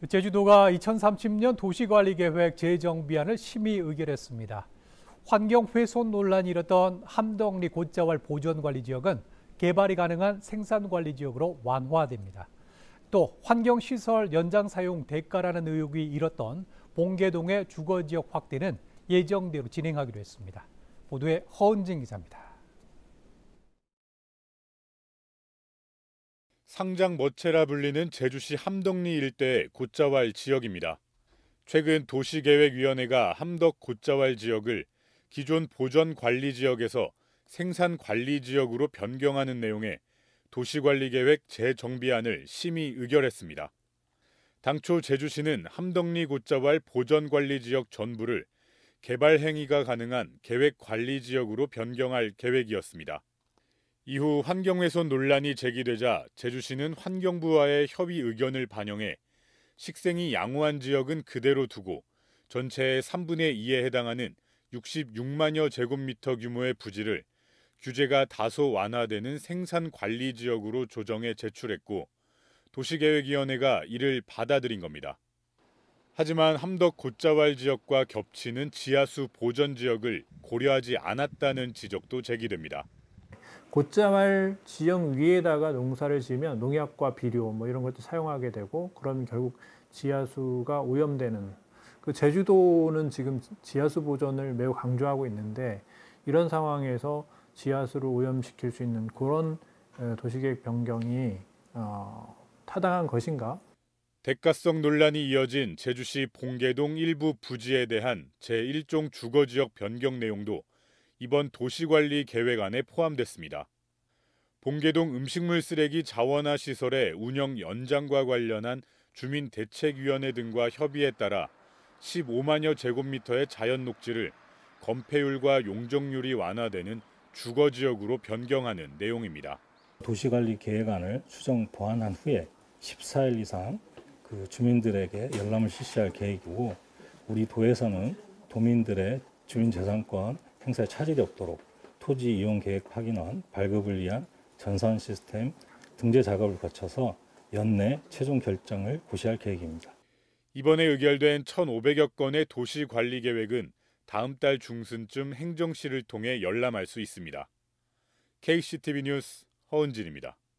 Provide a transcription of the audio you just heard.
제주도가 2030년 도시관리계획 재정비안을 심의 의결했습니다. 환경 훼손 논란이 일었던 함덕리 곶자왈 보전관리지역은 개발이 가능한 생산관리지역으로 완화됩니다. 또 환경시설 연장 사용 대가라는 의혹이 일었던 봉계동의 주거지역 확대는 예정대로 진행하기로 했습니다. 보도에 허은진 기자입니다. 상장머체라 불리는 제주시 함덕리 일대의 곶자왈 지역입니다. 최근 도시계획위원회가 함덕 곶자왈 지역을 기존 보전관리지역에서 생산관리지역으로 변경하는 내용의 도시관리계획 재정비안을 심의 의결했습니다. 당초 제주시는 함덕리 곶자왈 보전관리지역 전부를 개발 행위가 가능한 계획관리지역으로 변경할 계획이었습니다. 이후 환경훼손 논란이 제기되자 제주시는 환경부와의 협의 의견을 반영해 식생이 양호한 지역은 그대로 두고 전체의 3분의 2에 해당하는 66만여 제곱미터 규모의 부지를 규제가 다소 완화되는 생산관리지역으로 조정해 제출했고 도시계획위원회가 이를 받아들인 겁니다. 하지만 함덕 곶자왈 지역과 겹치는 지하수 보전지역을 고려하지 않았다는 지적도 제기됩니다. 곶자왈 지역 위에다가 농사를 지으면 농약과 비료 이런 것도 사용하게 되고 그러면 결국 지하수가 오염되는 제주도는 지금 지하수 보전을 매우 강조하고 있는데 이런 상황에서 지하수를 오염시킬 수 있는 그런 도시계획 변경이 타당한 것인가? 대가성 논란이 이어진 제주시 봉계동 일부 부지에 대한 제1종 주거지역 변경 내용도 이번 도시관리 계획안에 포함됐습니다. 봉계동 음식물 쓰레기 자원화 시설의 운영 연장과 관련한 주민대책위원회 등과 협의에 따라 15만여 제곱미터의 자연 녹지를 건폐율과 용적률이 완화되는 주거지역으로 변경하는 내용입니다. 도시관리 계획안을 수정 보완한 후에 14일 이상 주민들에게 열람을 실시할 계획이고 우리 도에서는 도민들의 주민재산권 행사에 차질이 없도록 토지 이용 계획 확인원, 발급을 위한 전산 시스템 등재 작업을 거쳐서 연내 최종 결정을 고시할 계획입니다. 이번에 의결된 1,500여 건의 도시관리 계획은 다음 달 중순쯤 행정실을 통해 열람할 수 있습니다. KCTV 뉴스 허은진입니다.